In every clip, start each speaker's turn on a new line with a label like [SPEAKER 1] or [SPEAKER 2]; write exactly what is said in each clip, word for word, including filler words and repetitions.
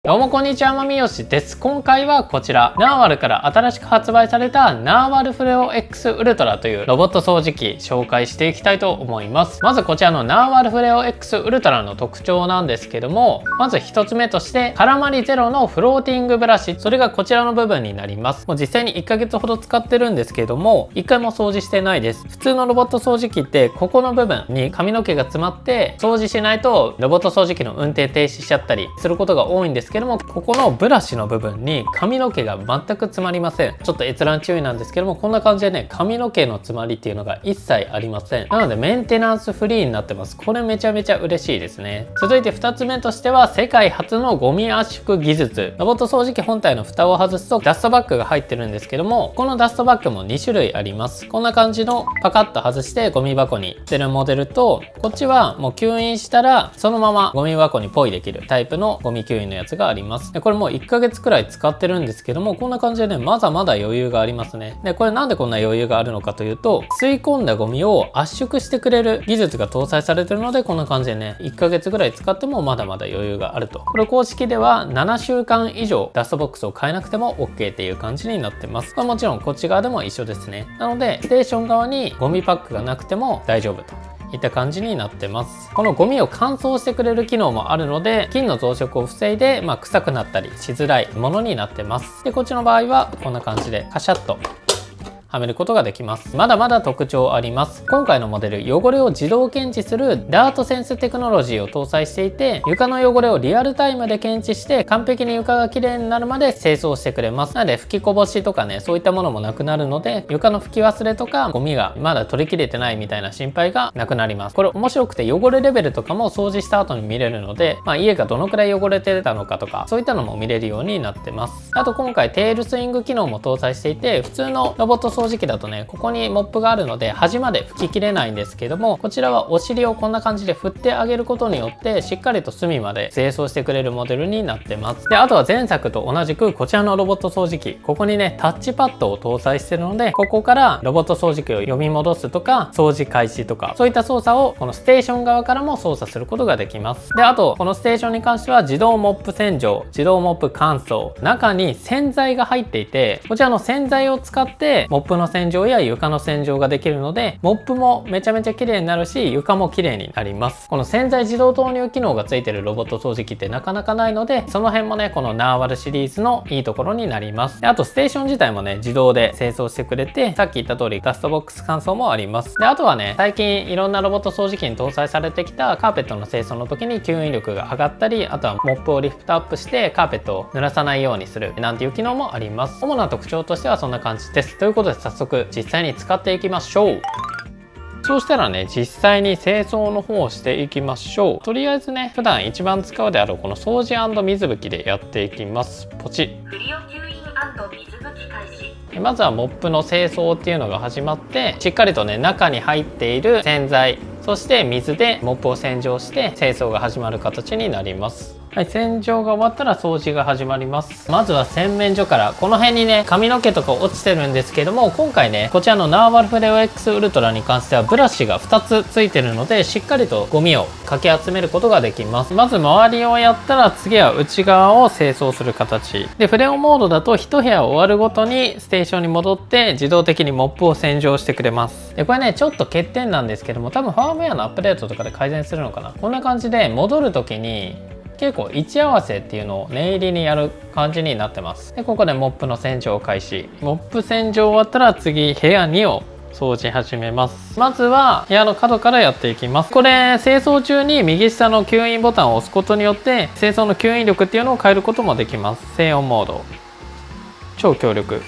[SPEAKER 1] どうもこんにちは、まみよしです。今回はこちら、ナーワルから新しく発売されたナーワルフレオ X ウルトラというロボット掃除機紹介していきたいと思います。まずこちらのナーワルフレオ X ウルトラの特徴なんですけども、まずひとつめとして絡まりゼロのフローティングブラシ、それがこちらの部分になります。もう実際にいっかげつほど使ってるんですけども、いっかいも掃除してないです。普通のロボット掃除機ってここの部分に髪の毛が詰まって掃除しないとロボット掃除機の運転停止しちゃったりすることが多いんですけども、ここのブラシの部分に髪の毛が全く詰まりません。ちょっと閲覧注意なんですけども、こんな感じでね、髪の毛の詰まりっていうのが一切ありません。なのでメンテナンスフリーになってます。これめちゃめちゃ嬉しいですね。続いてふたつめとしては、世界初のゴミ圧縮技術。ロボット掃除機本体の蓋を外すとダストバッグが入ってるんですけども、このダストバッグもにしゅるいあります。こんな感じのパカッと外してゴミ箱に捨てるモデルと、こっちはもう吸引したらそのままゴミ箱にポイできるタイプのゴミ吸引のやつがあります。でこれもういっかげつくらい使ってるんですけども、こんな感じでね、まだまだ余裕がありますね。でこれなんでこんな余裕があるのかというと、吸い込んだゴミを圧縮してくれる技術が搭載されてるので、こんな感じでね、いっかげつぐらい使ってもまだまだ余裕があると。これ公式ではななしゅうかん以上ダストボックスを変えなくても OK っていう感じになってます。まあ、もちろんこっち側でも一緒ですね。なのでステーション側にゴミパックがなくても大丈夫といった感じになってます。このゴミを乾燥してくれる機能もあるので、菌の増殖を防いで、まあ、臭くなったりしづらいものになってます。でこっちの場合はこんな感じでカシャッとはめることができます。まだまだ特徴あります。今回のモデル、汚れを自動検知するダートセンステクノロジーを搭載していて、床の汚れをリアルタイムで検知して完璧に床がきれいになるまで清掃してくれます。なので吹きこぼしとかね、そういったものもなくなるので、床の拭き忘れとかゴミがまだ取りきれてないみたいな心配がなくなります。これ面白くて、汚れレベルとかも掃除した後に見れるので、まあ、家がどのくらい汚れてたのかとか、そういったのも見れるようになってます。あと今回テールスイング機能も搭載していて、普通のロボット掃除機だとね、ここにモップがあるので端まで拭ききれないんですけども、こちらはお尻をこんな感じで振ってあげることによってしっかりと隅まで清掃してくれるモデルになってます。であとは前作と同じくこちらのロボット掃除機、ここにねタッチパッドを搭載してるので、ここからロボット掃除機を読み戻すとか掃除開始とか、そういった操作をこのステーション側からも操作することができます。であとこのステーションに関しては自動モップ洗浄、自動モップ乾燥、中に洗剤が入っていて、こちらの洗剤を使ってモップの洗浄や床の洗浄ができるので、モップもめちゃめちゃ綺麗になるし、床も綺麗になります。この洗剤自動投入機能がついてるロボット掃除機ってなかなかないので、その辺もねこのナーワルシリーズのいいところになります。であとステーション自体もね自動で清掃してくれて、さっき言った通りダストボックス乾燥もあります。であとはね、最近いろんなロボット掃除機に搭載されてきたカーペットの清掃の時に吸引力が上がったり、あとはモップをリフトアップしてカーペットを濡らさないようにするなんていう機能もあります。主な特徴としてはそんな感じです。ということで早速実際に使っていきましょう。そうしたらね、実際に清掃の方をしていきましょう。とりあえずね、普段一番使うであろうこの掃除&水拭きでやっていきます。ポチッ。
[SPEAKER 2] クリオ吸引&水拭き開始。
[SPEAKER 1] まずはモップの清掃っていうのが始まって、しっかりとね中に入っている洗剤、そして水でモップを洗浄して清掃が始まる形になります。はい、洗浄が終わったら掃除が始まります。まずは洗面所から、この辺にね髪の毛とか落ちてるんですけども、今回ねこちらのナーワルフレオ X ウルトラに関してはブラシがふたつついてるので、しっかりとゴミをかき集めることができます。まず周りをやったら、次は内側を清掃する形で、フレオモードだといち部屋終わるごとにステーションに戻って自動的にモップを洗浄してくれます。でこれねちょっと欠点なんですけども、多分ファームウェアのアップデートとかで改善するのかな。こんな感じで戻る時に結構位置合わせっていうのを念入りにやる感じになってます。でここでモップの洗浄開始。モップ洗浄終わったら次部屋にを掃除始めます。まずは部屋の角からやっていきます。これ清掃中に右下の吸引ボタンを押すことによって清掃の吸引力っていうのを変えることもできます。静音モード、超強力。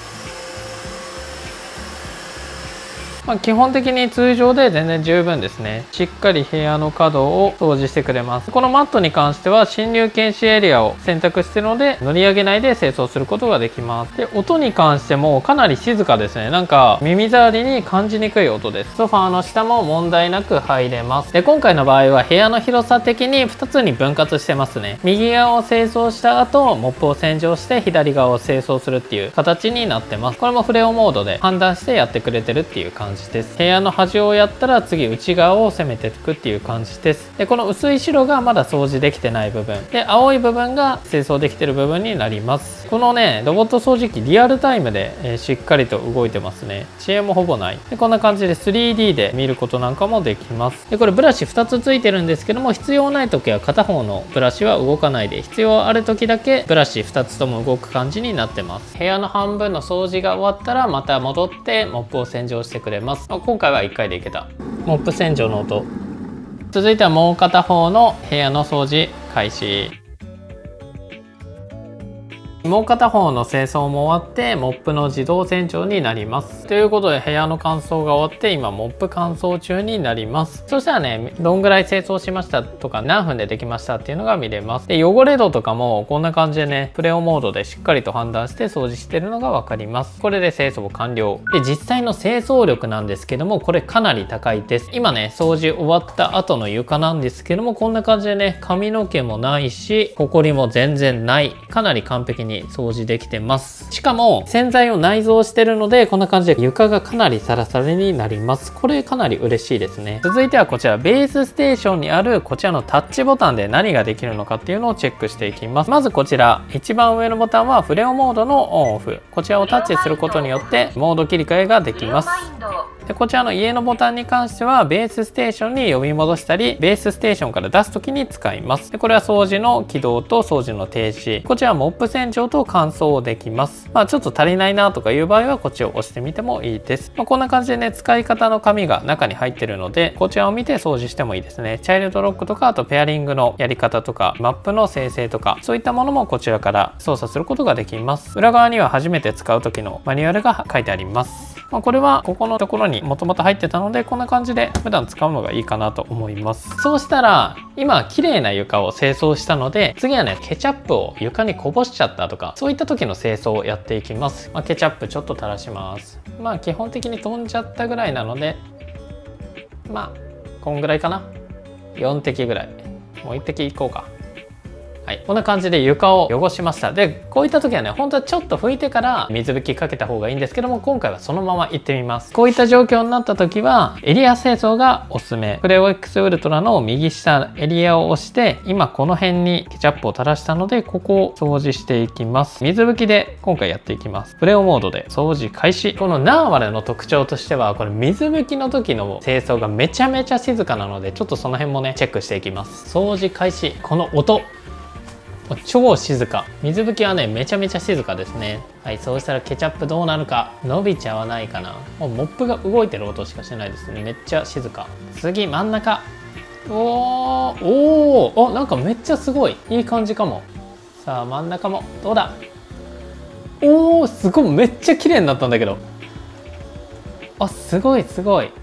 [SPEAKER 1] まあ基本的に通常で全然十分ですね。しっかり部屋の角を掃除してくれます。このマットに関しては侵入禁止エリアを選択しているので、乗り上げないで清掃することができます。で音に関してもかなり静かですね。なんか耳障りに感じにくい音です。ソファーの下も問題なく入れます。で今回の場合は部屋の広さ的にふたつに分割してますね。右側を清掃した後モップを洗浄して左側を清掃するっていう形になってます。これもフレオモードで判断してやってくれてるっていう感じ感じです。部屋の端をやったら次内側を攻めていくっていう感じです。でこの薄い白がまだ掃除できてない部分で、青い部分が清掃できてる部分になります。このねロボット掃除機リアルタイムで、えー、しっかりと動いてますね。遅延もほぼない。でこんな感じで スリーディー で見ることなんかもできます。でこれブラシふたつついてるんですけども、必要ない時は片方のブラシは動かないで、必要ある時だけブラシふたつとも動く感じになってます。部屋の半分の掃除が終わったらまた戻ってモップを洗浄してくれます。今回はいっかいでいけた。モップ洗浄の音。続いてはもう片方の部屋の掃除開始。もう片方の清掃も終わってモップの自動洗浄になります。ということで部屋の乾燥が終わって今モップ乾燥中になります。そしたらねどんぐらい清掃しましたとか何分でできましたっていうのが見れます。で汚れ度とかもこんな感じでねプレオモードでしっかりと判断して掃除してるのが分かります。これで清掃完了。で実際の清掃力なんですけども、これかなり高いです。今ね掃除終わった後の床なんですけども、こんな感じでね髪の毛もないしホコリも全然ない、かなり完璧に掃除できてます。しかも洗剤を内蔵してるのでこんな感じで床がかなりサラサラになります。これかなり嬉しいですね。続いてはこちらベースステーションにあるこちらのタッチボタンで何ができるのかっていうのをチェックしていきます。まずこちら一番上のボタンはフレオモードのオンオフ、こちらをタッチすることによってモード切り替えができます。でこちらの家のボタンに関してはベースステーションに呼び戻したりベースステーションから出す時に使います。でこれは掃除の起動と掃除の停止、こちらはモップ洗浄と乾燥できます。まあちょっと足りないなとかいう場合はこっちを押してみてもいいです。まあ、こんな感じでね使い方の紙が中に入ってるのでこちらを見て掃除してもいいですね。チャイルドロックとかあとペアリングのやり方とかマップの生成とかそういったものもこちらから操作することができます。裏側には初めて使う時のマニュアルが書いてあります。まあ、これはここのところにもともと入ってたのでこんな感じで普段使うのがいいかなと思います。そうしたら今綺麗な床を清掃したので次はねケチャップを床にこぼしちゃったとかそういった時の清掃をやっていきます。まあ、ケチャップちょっと垂らします。まあ基本的に飛んじゃったぐらいなのでまあこんぐらいかな。よん滴ぐらい。もういち滴いこうか。はい、こんな感じで床を汚しました。でこういった時はね本当はちょっと拭いてから水拭きかけた方がいいんですけども、今回はそのままいってみます。こういった状況になった時はエリア清掃がおすすめ。フレオ X ウルトラの右下エリアを押して今この辺にケチャップを垂らしたのでここを掃除していきます。水拭きで今回やっていきます。プレオモードで掃除開始。このナーワルの特徴としてはこれ水拭きの時の清掃がめちゃめちゃ静かなのでちょっとその辺もねチェックしていきます。掃除開始。この音超静か。水拭きはねめちゃめちゃ静かですね。はい、そうしたらケチャップどうなるか。伸びちゃわないかな。もうモップが動いてる音しかしてないですね。めっちゃ静か。次真ん中。おーおー、あなんかめっちゃすごいいい感じかも。さあ真ん中もどうだ。おーすごいめっちゃ綺麗になったんだけど。あすごいすごい。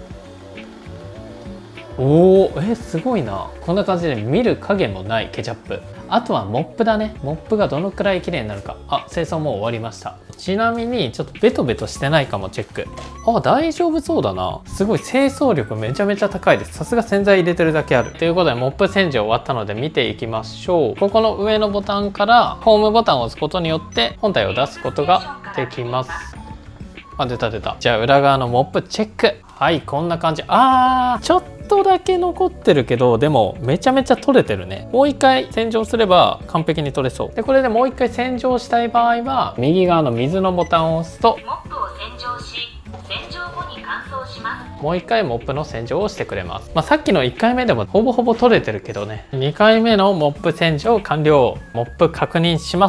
[SPEAKER 1] おお、えすごいな。こんな感じで見る影もないケチャップ。あとはモップだね。モップがどのくらい綺麗になるか。あ、清掃もう終わりました。ちなみにちょっとベトベトしてないかもチェック。あ、大丈夫そうだな。すごい清掃力めちゃめちゃ高いです。さすが洗剤入れてるだけある。ということでモップ洗浄終わったので見ていきましょう。ここの上のボタンからホームボタンを押すことによって本体を出すことができます。あ、出た出た。じゃあ裏側のモップチェック。はい、こんな感じ。あーちょっとちょっとだけ残ってるけどでもめちゃめちゃ取れてるね。もう一回洗浄すれば完璧に取れそう。でこれでもう一回洗浄したい場合は右側の水のボタンを押すと
[SPEAKER 2] モップを洗浄し洗浄後に乾燥します。
[SPEAKER 1] もう一回モップの洗浄をしてくれます。まあ、さっきのいっかいめでもほぼほぼ取れてるけどね。にかいめのモップ洗浄完了。モップ確認します。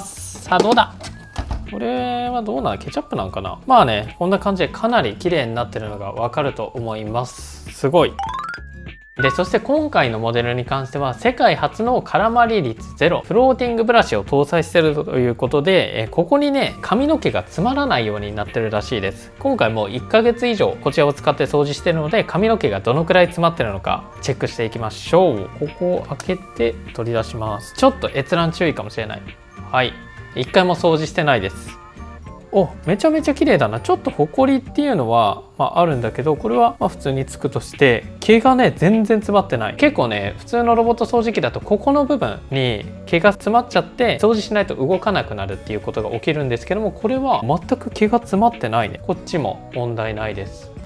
[SPEAKER 1] さあどうだ。これはどうなの？ケチャップなんかな。まあねこんな感じでかなり綺麗になってるのがわかると思います。すごい。でそして今回のモデルに関しては世界初の絡まり率ゼロフローティングブラシを搭載しているということで、えここにね髪の毛が詰まらないようになってるらしいです。今回もういっかげつ以上こちらを使って掃除してるので髪の毛がどのくらい詰まってるのかチェックしていきましょう。ここを開けて取り出します。ちょっと閲覧注意かもしれない。はい、いっかいも掃除してないです。お、めちゃめちゃ綺麗だな。ちょっとホコリっていうのは、まあ、あるんだけどこれはまあ普通につくとして毛がね全然詰まってない。結構ね普通のロボット掃除機だとここの部分に毛が詰まっちゃって掃除しないと動かなくなるっていうことが起きるんですけども、これは全く毛が詰まってないね。こっちも問題ないです。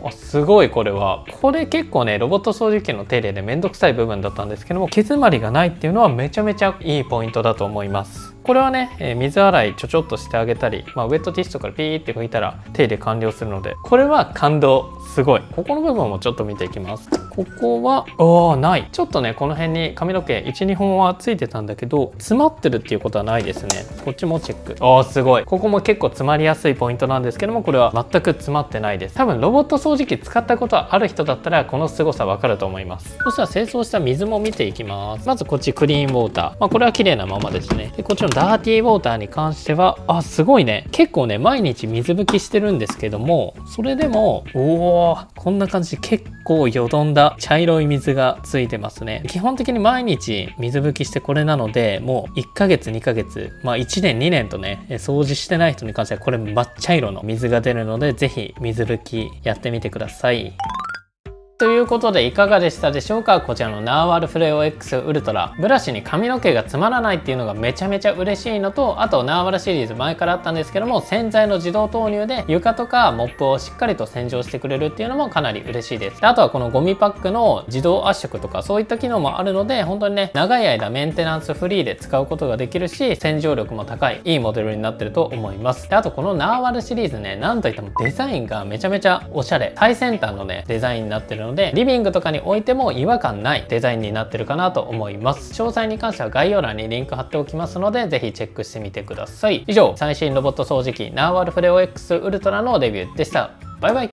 [SPEAKER 1] あ、すごい。これはこれ結構ねロボット掃除機の手入れでめんどくさい部分だったんですけども、毛詰まりがないっていうのはめちゃめちゃいいポイントだと思います。これはね、えー、水洗いちょちょっとしてあげたり、まあ、ウェットティッシュとかでピーって拭いたら手入れ完了するので、これは感動。すごい。ここの部分もちょっと見ていきます。ここはああない。ちょっとねこの辺に髪の毛いちにほんはついてたんだけど詰まってるっていうことはないですね。こっちもチェック。ああすごい。ここも結構詰まりやすいポイントなんですけども、これは全く詰まってないです。多分ロボット掃除機使ったことある人だったらこの凄さわかると思います。そしたら清掃した水も見ていきます。まずこっちクリーンウォーター、まあ、これは綺麗なままですね。でこっちのダーティーウォーターに関してはあすごいね、結構ね毎日水拭きしてるんですけども、それでもおおこんな感じで結構よどんだ茶色い水がついてますね。基本的に毎日水拭きしてこれなので、もういっかげつにかげつ、まあいちねんにねんとね掃除してない人に関してはこれ抹茶色の水が出るので、ぜひ水拭きやってみてください。ということでいかがでしたでしょうか。こちらのナーワルフレオ X ウルトラ、ブラシに髪の毛が詰まらないっていうのがめちゃめちゃ嬉しいのと、あとナーワルシリーズ前からあったんですけども、洗剤の自動投入で床とかモップをしっかりと洗浄してくれるっていうのもかなり嬉しいです。であとはこのゴミパックの自動圧縮とかそういった機能もあるので、本当にね長い間メンテナンスフリーで使うことができるし、洗浄力も高いいいモデルになってると思います。であとこのナーワルシリーズね、なんといってもデザインがめちゃめちゃおしゃれ、最先端のねデザインになってるので、リビングとかに置いても違和感ないデザインになってるかなと思います。詳細に関しては概要欄にリンク貼っておきますので、ぜひチェックしてみてください。以上、最新ロボット掃除機ナーワルフレオ X ウルトラのレビューでした。バイバイ。